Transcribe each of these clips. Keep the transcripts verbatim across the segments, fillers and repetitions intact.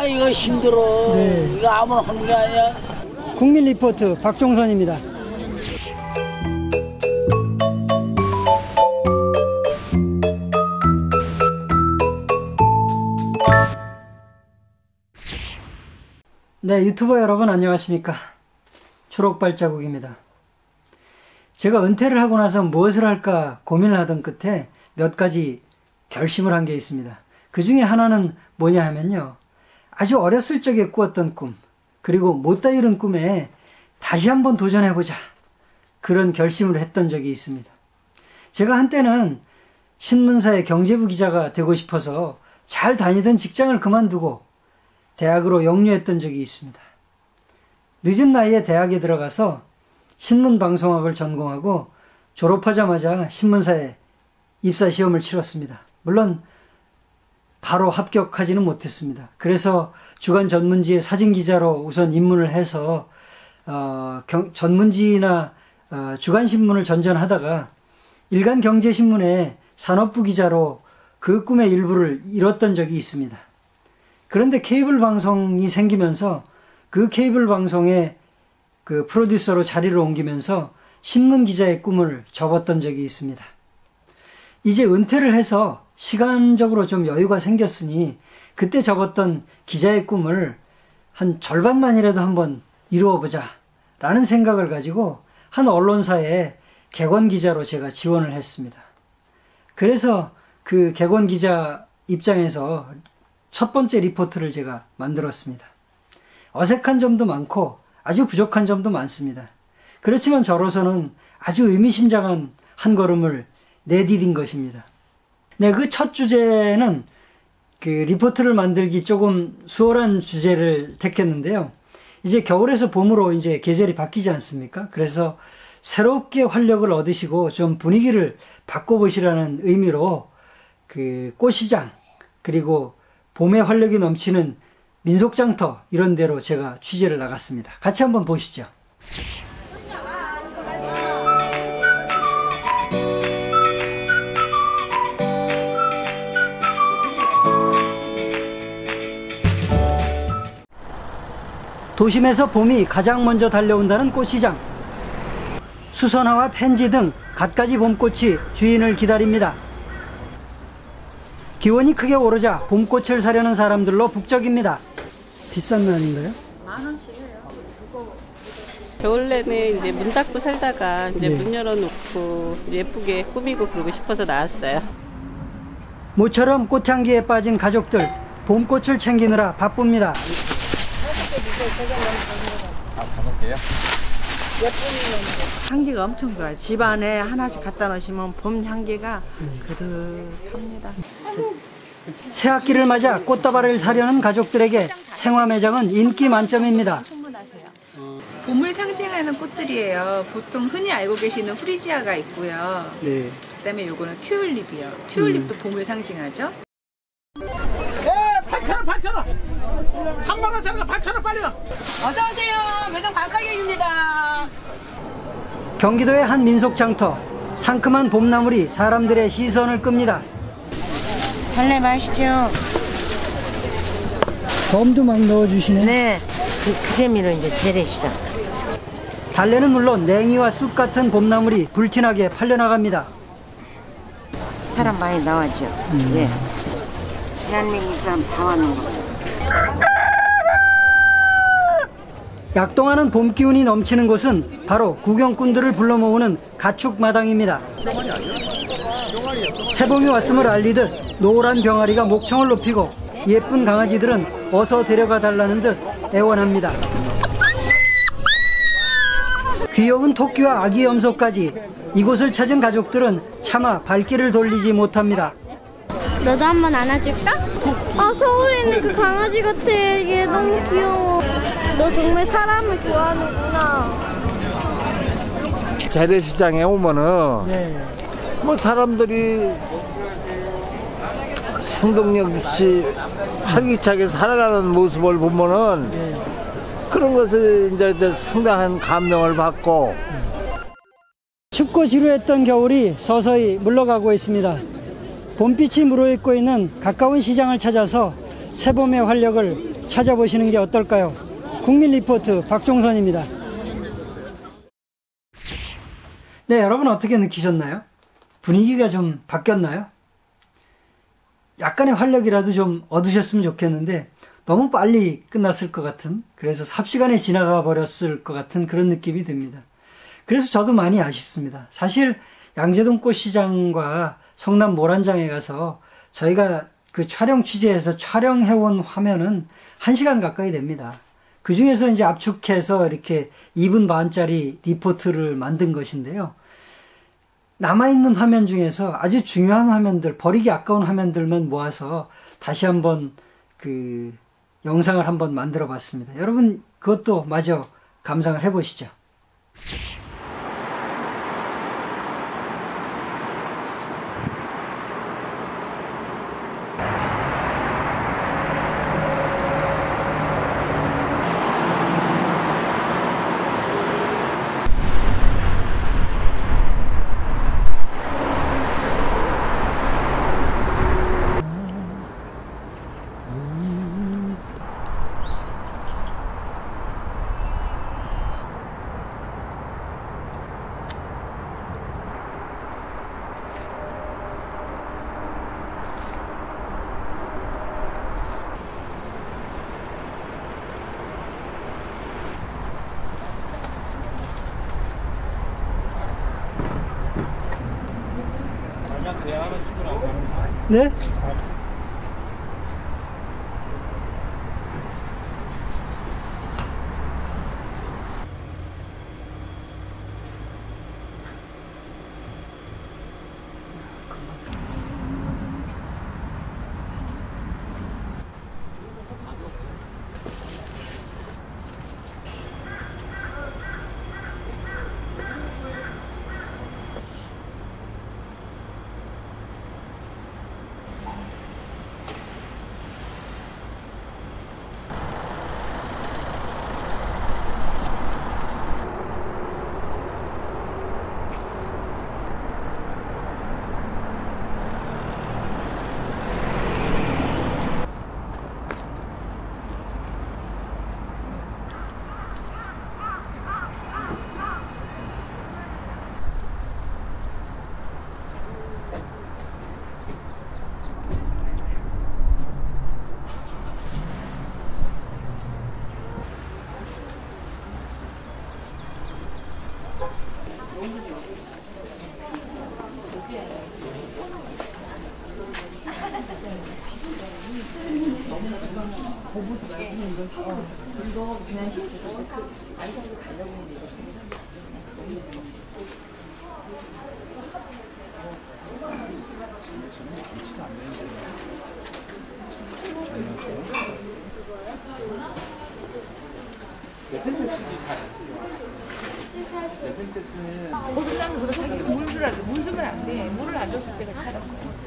아 이거 힘들어. 네. 이거 아무나 하는 게 아니야. 국민 리포트 박종선입니다. 네, 유튜버 여러분 안녕하십니까. 초록발자국입니다. 제가 은퇴를 하고 나서 무엇을 할까 고민을 하던 끝에 몇 가지 결심을 한 게 있습니다. 그 중에 하나는 뭐냐 하면요, 아주 어렸을 적에 꾸었던 꿈, 그리고 못다 이룬 꿈에 다시 한번 도전해보자, 그런 결심을 했던 적이 있습니다. 제가 한때는 신문사의 경제부 기자가 되고 싶어서 잘 다니던 직장을 그만두고 대학으로 역류했던 적이 있습니다. 늦은 나이에 대학에 들어가서 신문방송학을 전공하고 졸업하자마자 신문사에 입사시험을 치렀습니다. 물론 바로 합격하지는 못했습니다. 그래서 주간 전문지의 사진기자로 우선 입문을 해서 어, 경, 전문지나 어, 주간신문을 전전하다가 일간경제신문의 산업부 기자로 그 꿈의 일부를 이뤘던 적이 있습니다. 그런데 케이블 방송이 생기면서 그 케이블 방송의 그 프로듀서로 자리를 옮기면서 신문 기자의 꿈을 접었던 적이 있습니다. 이제 은퇴를 해서 시간적으로 좀 여유가 생겼으니 그때 접었던 기자의 꿈을 한 절반만이라도 한번 이루어보자 라는 생각을 가지고 한 언론사에 객원 기자로 제가 지원을 했습니다. 그래서 그 객원 기자 입장에서 첫 번째 리포트를 제가 만들었습니다. 어색한 점도 많고 아주 부족한 점도 많습니다. 그렇지만 저로서는 아주 의미심장한 한 걸음을 내디딘 것입니다. 네, 그 첫 주제는 그 리포트를 만들기 조금 수월한 주제를 택했는데요. 이제 겨울에서 봄으로 이제 계절이 바뀌지 않습니까? 그래서 새롭게 활력을 얻으시고 좀 분위기를 바꿔보시라는 의미로 그 꽃시장, 그리고 봄의 활력이 넘치는 민속장터, 이런 데로 제가 취재를 나갔습니다. 같이 한번 보시죠. 도심에서 봄이 가장 먼저 달려온다는 꽃시장. 수선화와 펜지 등 갖가지 봄꽃이 주인을 기다립니다. 기온이 크게 오르자 봄꽃을 사려는 사람들로 북적입니다. 비싼 거 아닌가요? 만 원씩이에요. 겨울 내내 이제 문 닫고 살다가 이제 네. 문 열어놓고 예쁘게 꾸미고 그러고 싶어서 나왔어요. 모처럼 꽃향기에 빠진 가족들, 봄꽃을 챙기느라 바쁩니다. 아, 다섯 개요? 향기가 엄청 좋아요. 집 안에 하나씩 갖다 놓으시면 봄 향기가 그득합니다. 새학기를 맞아 꽃다발을 사려는 가족들에게 생화매장은 인기 만점입니다. 봄을 상징하는 꽃들이에요. 보통 흔히 알고 계시는 후리지아가 있고요. 네. 그다음에 요거는 튤립이요. 튤립도 음. 봄을 상징하죠. 예, 팔천 원, 팔천 원. 삼만 원짜리가 팔천 원 빨리요. 어서 오세요. 매장 반가격입니다. 경기도의 한 민속장터, 상큼한 봄나물이 사람들의 시선을 끕니다. 달래 맛있죠? 봄도 막 넣어주시네. 네, 그, 그 재미로 이제 재래시장. 달래는 물론 냉이와 쑥 같은 봄나물이 불티나게 팔려나갑니다. 사람 많이 나왔죠? 음. 예. 대한민국 사람 다 왔는 거. 약동하는 봄 기운이 넘치는 곳은 바로 구경꾼들을 불러 모으는 가축마당입니다. 새봄이 왔음을 알리듯 노란 병아리가 목청을 높이고 예쁜 강아지들은 어서 데려가 달라는 듯 애원합니다. 귀여운 토끼와 아기 염소까지 이곳을 찾은 가족들은 차마 발길을 돌리지 못합니다. 너도 한번 안아줄까? 아, 서울에 있는 그 강아지 같아. 얘 너무 귀여워. 너 정말 사람을 좋아하는구나. 재래시장에 오면은 네. 뭐 사람들이 생동력 있이 활기차게 살아가는 모습을 보면은 네. 그런 것을 이제 상당한 감명을 받고. 춥고 지루했던 겨울이 서서히 물러가고 있습니다. 봄빛이 무르익고 있는 가까운 시장을 찾아서 새봄의 활력을 찾아보시는 게 어떨까요? 국민 리포트 박종선입니다. 네, 여러분 어떻게 느끼셨나요? 분위기가 좀 바뀌었나요? 약간의 활력이라도 좀 얻으셨으면 좋겠는데 너무 빨리 끝났을 것 같은, 그래서 삽시간에 지나가 버렸을 것 같은 그런 느낌이 듭니다. 그래서 저도 많이 아쉽습니다. 사실 양재동 꽃시장과 성남 모란장에 가서 저희가 그 촬영 취재해서 촬영해온 화면은 한 시간 가까이 됩니다. 그 중에서 이제 압축해서 이렇게 이 분 반짜리 리포트를 만든 것인데요. 남아있는 화면 중에서 아주 중요한 화면들, 버리기 아까운 화면들만 모아서 다시 한번 그 영상을 한번 만들어 봤습니다. 여러분 그것도 마저 감상을 해보시죠. 네? 물 주라, 물 주면 안 돼. 물을 안 줬을 때가 차려.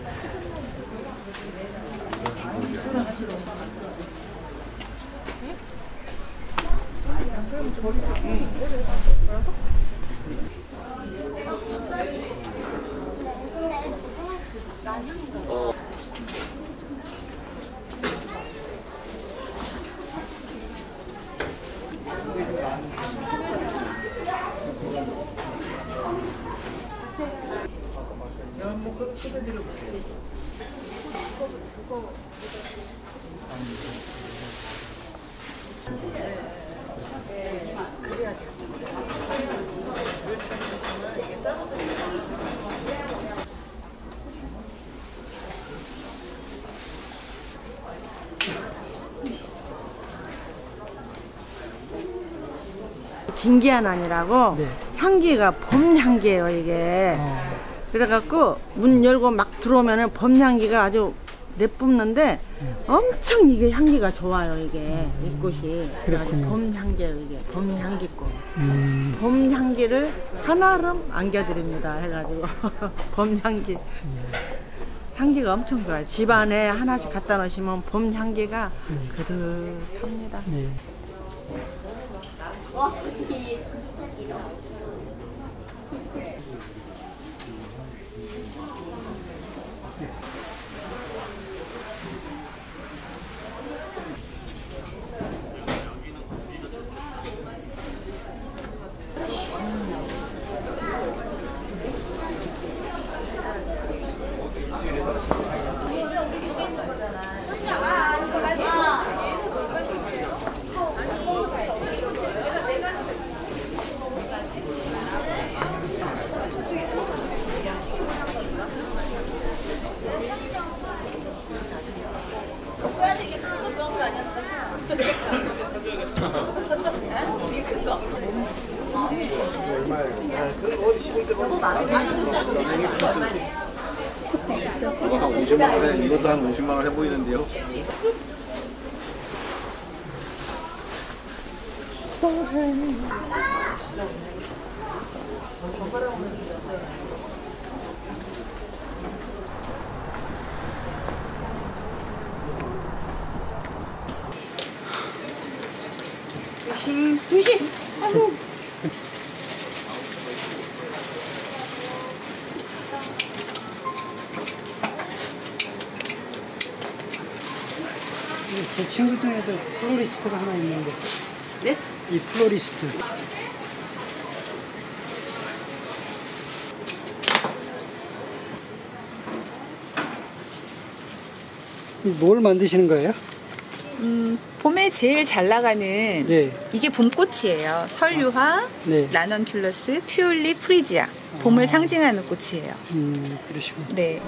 김기한안이라고 네. 향기가 봄 향기예요 이게. 어. 그래갖고 문 열고 막 들어오면은 봄 향기가 아주 내뿜는데 엄청 이게 향기가 좋아요 이게 이 꽃이. 그래가지고 봄 향기예요 이게. 봄 향기꽃. 음. 봄 향기를 한아름 안겨드립니다 해가지고 봄 향기. 향기가 엄청 좋아요. 집 안에 하나씩 갖다 놓으시면 봄 향기가 그득합니다. 네. 와, 이게 진짜 길어. 이거 한 오십만 원에 이것도 한 오십만 원 해 보이는데요. 조심, 조심. 아이고. 제 친구 중에도 플로리스트가 하나 있는데. 네? 이 플로리스트. 뭘 만드시는 거예요? 음, 봄에 제일 잘 나가는 네. 이게 봄꽃이에요. 설유화, 네. 라넌큘러스, 튤립, 프리지아. 봄을 아. 상징하는 꽃이에요. 음, 그러시군요. 네.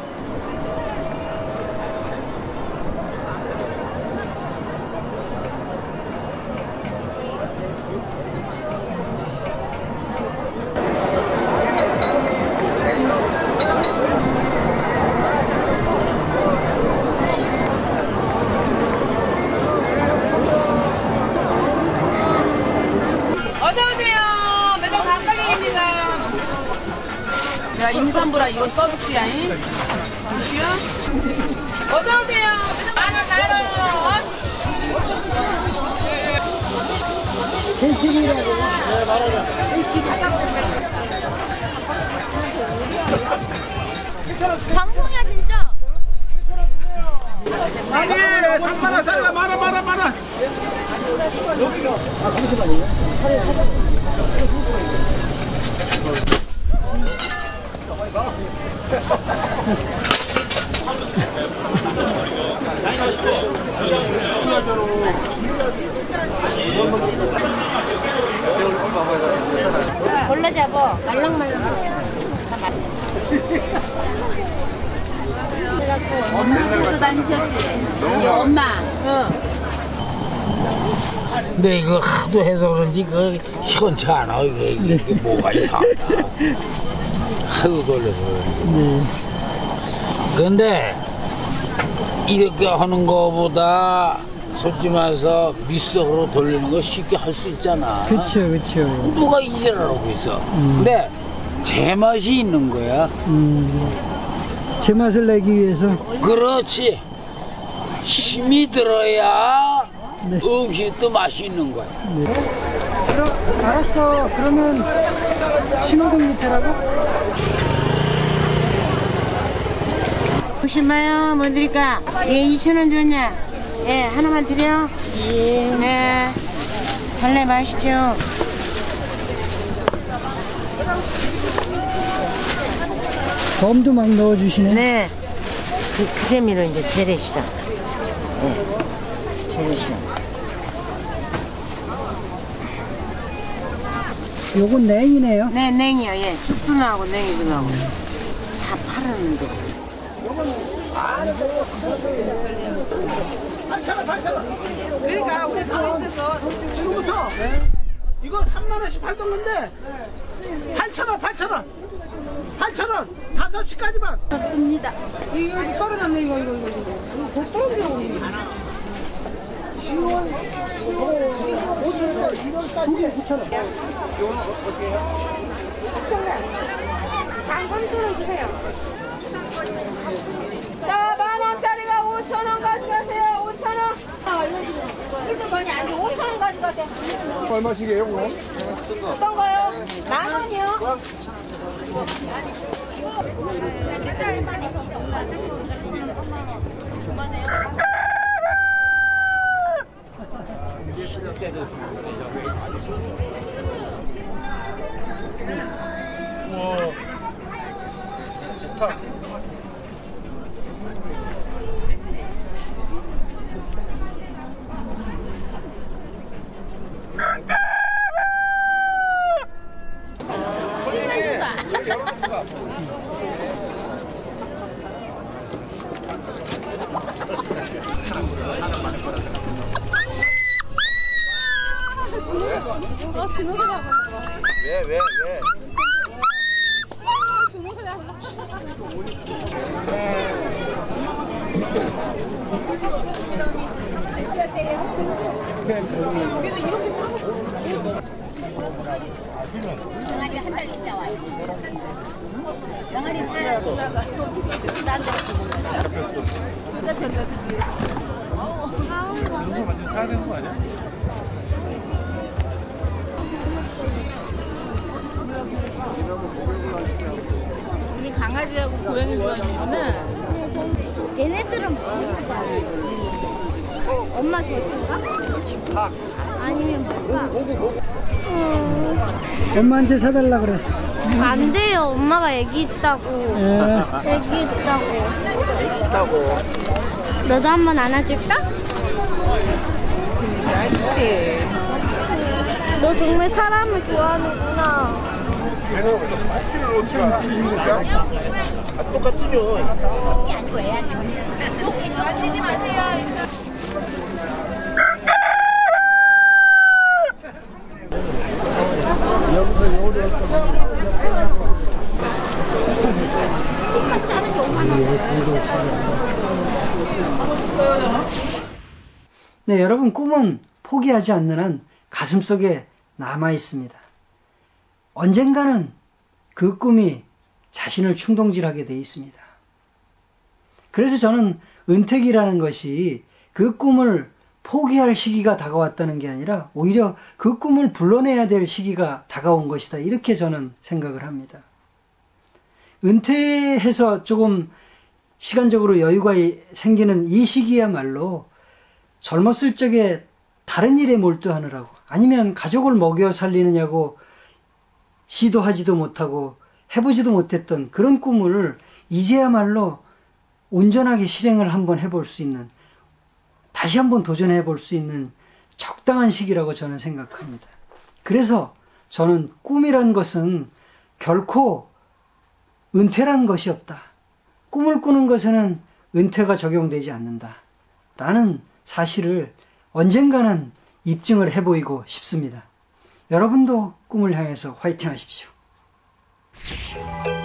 야, 임산부라 이거 서비스야, 잉? 어서오세요. 만원, 만원. 캔치기라고. 네, 말하자. 방송이야, 진짜. 아니, 삼만 원 잘라, 말아, 말아, 말아. 여기가. 아, 잠시만요. 벌레 잡어. 말랑말랑. 어디서 다니셨지? 우리 엄마. 근데 이거 하도 해서 그런지 그 시원치 않아. 이게, 이게, 이게 뭐가 이상하다. 하도 돌려서 그런지. 근데 이렇게 하는 거보다 솔직히 말해서 밑석으로 돌리는 거 쉽게 할 수 있잖아. 그쵸, 그쵸. 누가 이질하고 있어. 음. 근데 제맛이 있는 거야. 음, 제맛을 내기 위해서. 그렇지. 힘이 들어야 네. 음식도 맛이 있는 거야. 네. 그럼, 알았어. 그러면 신호등 밑에라고? 보시마요. 뭐 드릴까? 예, 이천 원 줬냐? 예, 하나만 드려. 예. 네. 달래 맛있죠? 범도 막 넣어주시네. 네. 그, 그 재미로 이제 재래시장. 네. 재래시장. 요건 냉이네요. 네, 냉이요. 예. 쑥도 나오고 냉이도 나오고. 다 팔았는데. 팔천 원, 팔천 원. 그러니까 우리 다 있는 거 지금부터 이거 삼만 원씩 팔던 건데 팔천 원, 팔천 원, 팔천 원 다섯 시까지만. 좋습니다. 이거 떨어졌네 이거 이거 이거 이거 곧 떨어져 이거. 시월 오월 일월까지 구천 원. 당근수는 주세요. 자, 만 원짜리가 오천 원 가져가세요. 오천 원. 이거 많이 안 돼. 오천 원 가져가세요. 얼마씩이에요, 그럼? 어떤 거요? 만 원이요? 좋다. 어, 진호소리 하고 있는 거. 왜, 왜, 왜? 사야 되는 거 아니야? 우리 강아지하고 고양이 좋아하는구나. 얘네들은 뭘까? 엄마 젖인가? 아니면 뭘까? 엄마한테 사달라 그래. 안 돼요. 엄마가 애기 있다고. 예. 애기 있다고. 너도 한번 안아줄까? 너 정말 사람을 좋아하는구나. 네, 여러분, 꿈은 포기하지 않는 한 가슴속에 남아 있습니다. 언젠가는 그 꿈이 자신을 충동질하게 돼 있습니다. 그래서 저는 은퇴기라는 것이 그 꿈을 포기할 시기가 다가왔다는 게 아니라 오히려 그 꿈을 불러내야 될 시기가 다가온 것이다. 이렇게 저는 생각을 합니다. 은퇴해서 조금 시간적으로 여유가 생기는 이 시기야말로 젊었을 적에 다른 일에 몰두하느라고 아니면 가족을 먹여 살리느냐고 시도하지도 못하고 해보지도 못했던 그런 꿈을 이제야말로 온전하게 실행을 한번 해볼 수 있는, 다시 한번 도전해 볼 수 있는 적당한 시기라고 저는 생각합니다. 그래서 저는 꿈이란 것은 결코 은퇴라는 것이 없다. 꿈을 꾸는 것에는 은퇴가 적용되지 않는다. 라는 사실을 언젠가는 입증을 해보이고 싶습니다. 여러분도 꿈을 향해서 화이팅 하십시오.